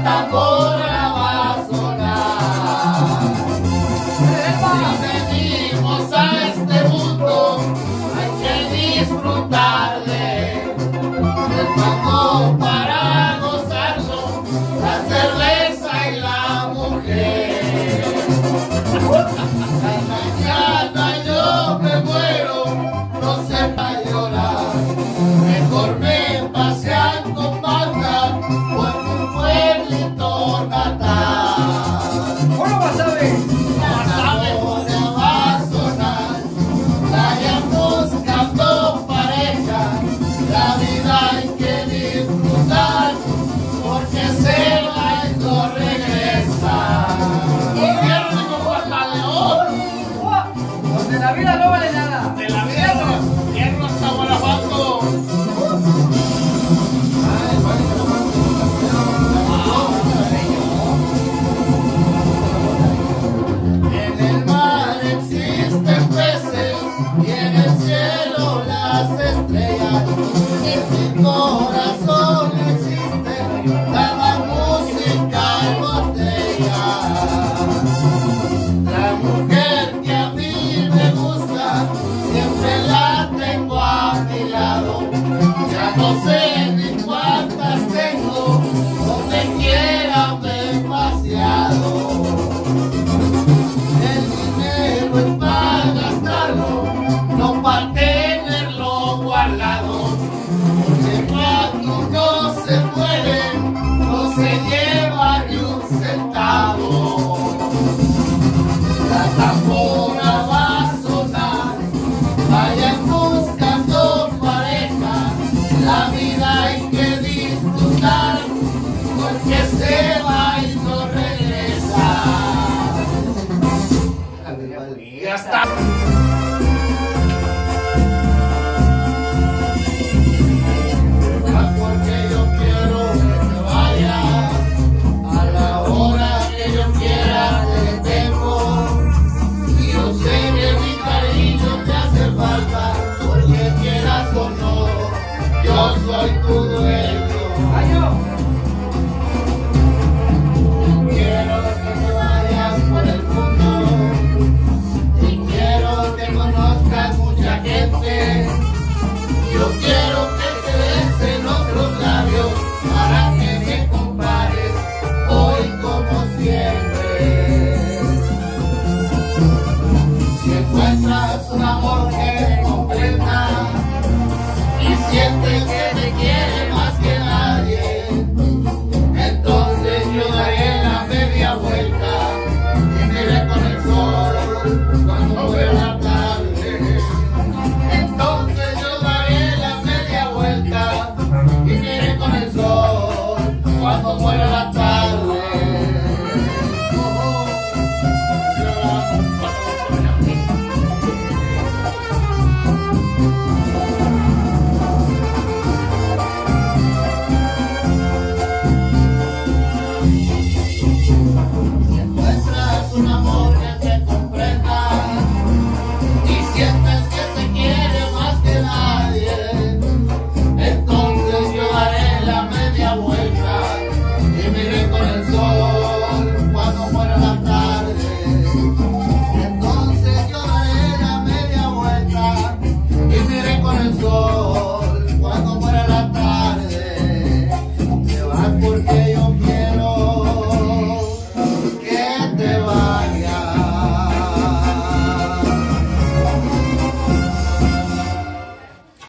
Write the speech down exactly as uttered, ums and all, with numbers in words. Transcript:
tambora va a sonar. Si venimos a este mundo, hay que disfrutarle. El tango para gozarlo, la cerveza y la mujer. Mañana yo me muero, no se va a llorar. Mejor me pasean con banda por un pueblito natal. ¿Cómo va a saber? La tambora va a sonar, vayan buscando pareja. La vida hay que disfrutar, porque se va y no regresa. Infierno como hasta León. Donde la vida no vale nada. De la vida no. Infierno hasta Guanajuato. En el mar existen peces y en el cielo las estrellas. En mi corazón existe la música en botella. La mujer que a mí me gusta siempre la tengo a mi lado. Ya no sé ni cuántas tengo, donde quiera me he paseado. El dinero es para gastarlo, no para tenerlo guardado. Porque cuando uno se muere, no se lleva ni un centavo. La tambora va a sonar, vayan buscando pareja. La vida hay que disfrutar, porque se va y no regresa. Ya está. Porque yo quiero que te vayas a la hora que yo quiera, te detengo. Y yo sé que mi cariño te hace falta, porque quieras o no, yo soy tu dueño. Quiero que te vayas por el mundo y quiero que conozcas mucha gente. Yo quiero que te besen otros labios para que me compares hoy como siempre. Si encuentras un amor que